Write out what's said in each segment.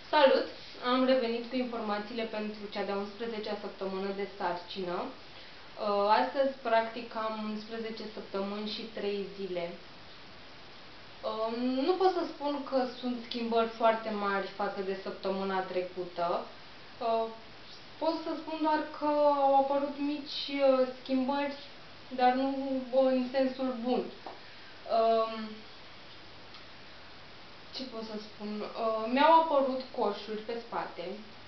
Salut! Am revenit cu informațiile pentru cea de-a 11-a săptămână de sarcină. Astăzi, practic, am 11 săptămâni și 3 zile. Nu pot să spun că sunt schimbări foarte mari față de săptămâna trecută. Pot să spun doar că au apărut mici schimbări, dar nu în sensul bun. Ce pot să spun? Mi-au apărut coșuri pe spate,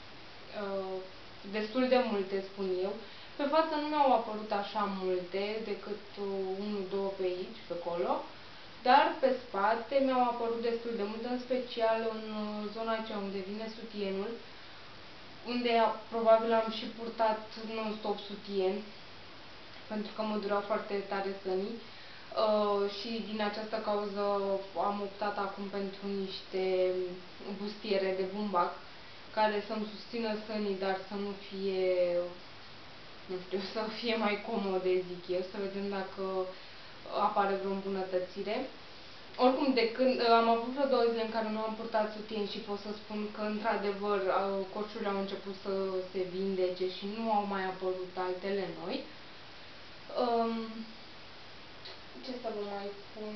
destul de multe, spun eu. Pe față nu mi-au apărut așa multe, decât 1-2 pe aici, pe acolo, dar pe spate mi-au apărut destul de multe, în special în zona aceea unde vine sutienul, unde probabil am și purtat non-stop sutien, pentru că mă dureau foarte tare sânii. Și din această cauză am optat acum pentru niște bustiere de bumbac care să-mi susțină sânii, dar să nu fie, nu știu, să fie mai comode, zic eu, să vedem dacă apare vreo îmbunătățire. Oricum, de când am avut vreo 2 zile în care nu am purtat sutien și pot să spun că, într-adevăr, coșurile au început să se vindece și nu au mai apărut altele noi. Ce să vă mai spun?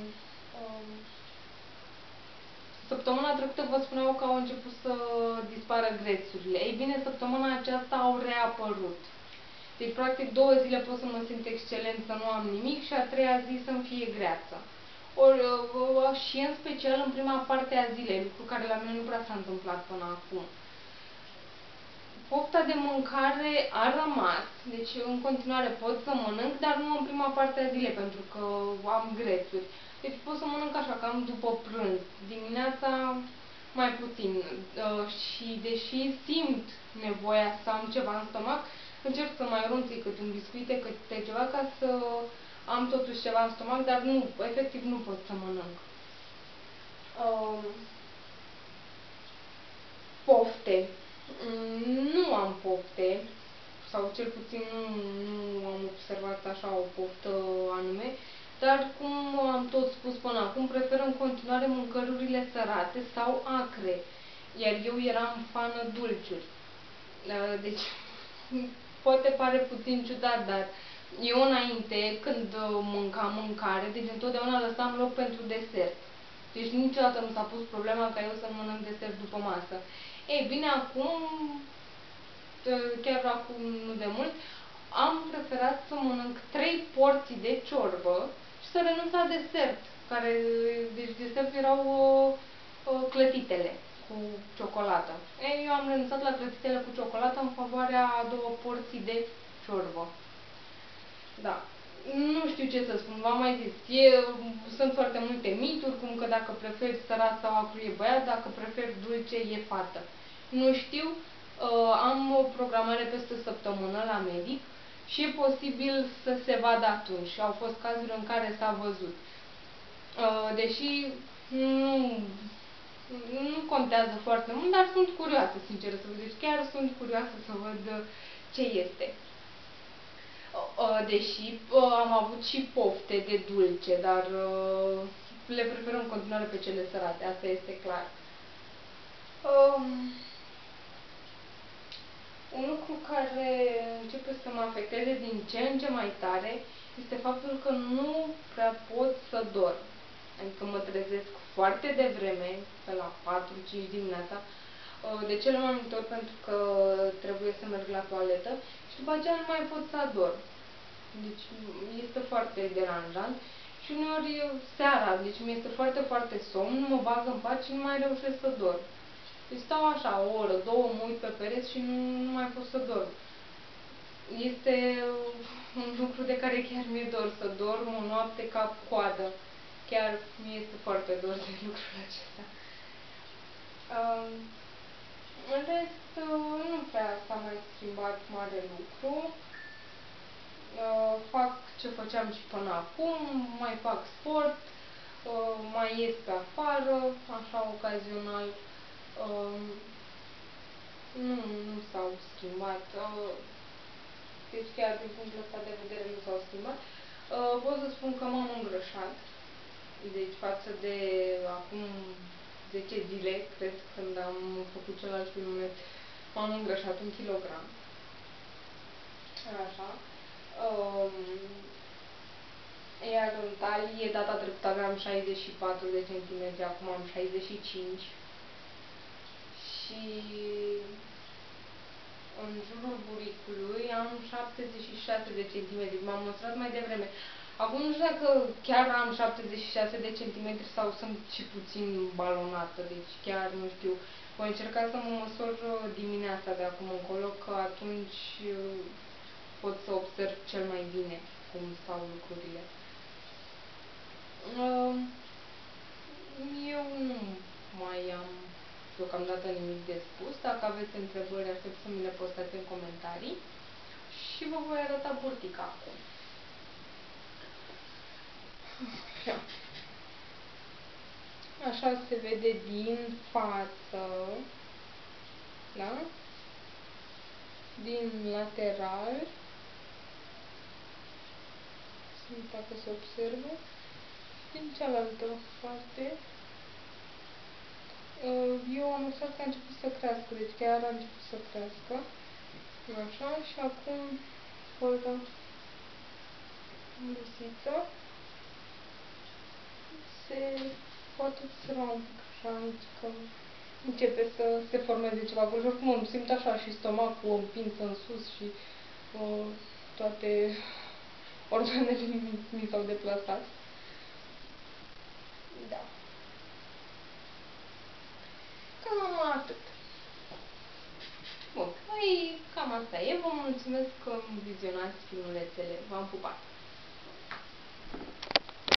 Săptămâna trecută vă spuneau că au început să dispară grețurile. Ei bine, săptămâna aceasta au reapărut. Deci, practic, 2 zile pot să mă simt excelent, să nu am nimic, și a 3-a zi să-mi fie greață. Și în special în prima parte a zilei, lucru care la mine nu prea s-a întâmplat până acum. Pofta de mâncare a rămas, deci în continuare pot să mănânc, dar nu în prima parte a zilei, pentru că am grețuri. Deci pot să mănânc așa, cam după prânz. Dimineața mai puțin. Și deși simt nevoia să am ceva în stomac, încerc să mai runțui câte un biscuite, câte ceva, ca să am totuși ceva în stomac, dar nu, efectiv nu pot să mănânc. Pofte. Nu am pofte, sau cel puțin nu am observat așa o poftă anume, dar cum am tot spus până acum, prefer în continuare mâncărurile sărate sau acre, iar eu eram fană dulciuri. Deci, poate pare puțin ciudat, dar eu înainte, când mâncam mâncare, deci întotdeauna lăsam loc pentru desert. Deci niciodată nu s-a pus problema ca eu să mănânc desert după masă. Ei bine, acum, chiar acum nu de mult, am preferat să mănânc 3 porții de ciorbă și să renunț la desert, deci desertul erau clătitele cu ciocolată. Eu am renunțat la clătitele cu ciocolată în favoarea a 2 porții de ciorbă. Da. Nu știu ce să spun, v-am mai zis, sunt foarte multe mituri, cum că dacă preferi sărat sau acru e băiat, dacă preferi dulce e fată. Nu știu, am o programare peste săptămână la medic și e posibil să se vadă atunci. Au fost cazuri în care s-a văzut. Deși nu contează foarte mult, dar sunt curioasă, sincer să vă zic, chiar sunt curioasă să văd ce este. Deși am avut și pofte de dulce, dar le prefer în continuare pe cele sărate, asta este clar. Un lucru care începe să mă afecteze din ce în ce mai tare este faptul că nu prea pot să dorm. Adică mă trezesc foarte devreme, pe la 4-5 dimineața, de cele mai multe ori pentru că trebuie să merg la toaletă și după aceea nu mai pot să adorm. Deci este foarte deranjant și uneori seara, deci mi este foarte, foarte somn, mă bag în pat și nu mai reușesc să dorm. Deci stau așa o oră, 2, mă uit pe pereți și nu mai pot să dorm. Este un lucru de care chiar mi-e dor, să dorm o noapte cap-coadă. Chiar mi este foarte dor de lucrul acesta. În rest, nu prea s-a mai schimbat mare lucru. Fac ce făceam și până acum, mai fac sport, mai ies pe afară, așa ocazional. Nu s-au schimbat. Deci chiar din punctul ăsta de vedere nu s-au schimbat. Pot să spun că m-am îngrășat. Deci față de acum 10 zile, cred, când am făcut celălalt filmuleț, m-am îngrășat 1 kilogram. Așa. Iar în talie, data trecută aveam 64 de centimetri, acum am 65. Și în jurul buricului am 76 de centimetri. M-am măsurat mai devreme. Acum nu știu dacă chiar am 76 de centimetri sau sunt și puțin balonată, deci chiar nu știu. Voi încerca să mă măsor dimineața de acum încolo, că atunci pot să observ cel mai bine cum stau lucrurile. Eu nu mai am deocamdată nimic de spus. Dacă aveți întrebări, aștept să mi le postați în comentarii și vă voi arăta burtica acum. Așa se vede din față, da? Din lateral, dacă se observă, din cealaltă parte. Eu am observat că a început să crească, deci chiar a început să crească. Așa, și acum fără lusiță se poate observa un pic așa, că începe să se formeze ceva acolo. Și oricum îmi simt așa și stomacul împins în sus și toate organele mi s-au deplasat. Da. Cam atât. Bun, păi cam asta e. Vă mulțumesc că vizionați filmulețele. V-am pupat!